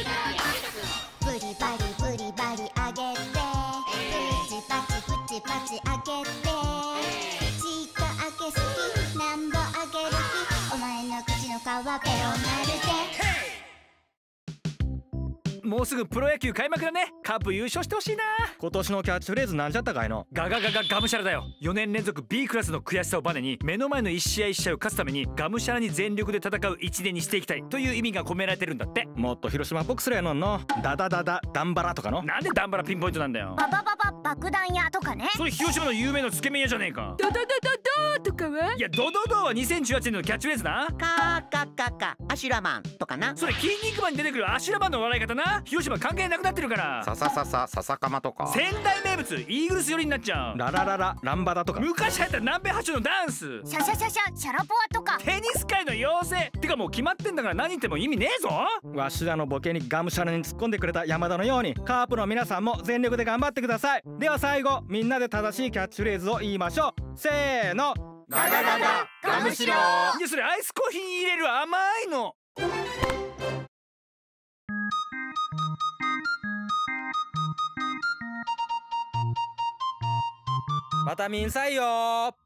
ブリバリブリバリあげて、プチパチプチパチあげて、ちっとあげすきなんぼあげる気、お前の口の皮ペロなるぜ。 もうすぐプロ野球開幕だね。カープ優勝してほしいな。 今年のキャッチフレーズなんじゃったかいの？ ガガガガガムシャラだよ。4年連続 B クラスの悔しさをバネに、目の前の一試合一試合を勝つためにガムシャラに全力で戦う1年にしていきたいという意味が込められてるんだって。 もっと広島っぽくすりゃのんの。ダダダダダンバラとかの。 なんでダンバラピンポイントなんだよ。 ババババ爆弾屋とかね。 それ広島の有名なつけ麺屋じゃねえか。 ドドドドドとかは？ いやドドドは2018年のキャッチフレーズな。 カーカカカアシュラマンとかな。 それ筋肉マンに出てくるアシュラマンの笑い方な。広島関係なくなってるから。 ささささささかまとか。 仙台名物イーグルス寄りになっちゃう。 ララララランバダとか。 昔流行った南米発祥のダンス。 シャシャシャシャシャラポワとか。 テニス界の妖精。てかもう決まってんだから何言っても意味ねえぞ。 わしらのボケにがむしゃらに突っ込んでくれた山田のように、カープの皆さんも全力で頑張ってください。では最後みんなで正しいキャッチフレーズを言いましょう。せーの。 ガガガガガムシロ。 いやそれアイスコーヒーに入れる甘いの。 またみんさいよ。